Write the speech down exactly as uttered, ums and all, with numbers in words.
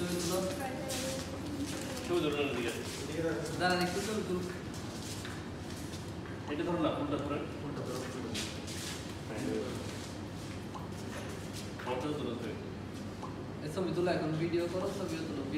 ছবি তুলো ছবি ধরুন এদিকে দাঁড়ান একটু ছবি তুলো এটা ধরুন না কোনটা ধরেন কোনটা ধরো কোনটা ধরুন এই ছবি তুলো এখন ভিডিও করো ছবিও তুলো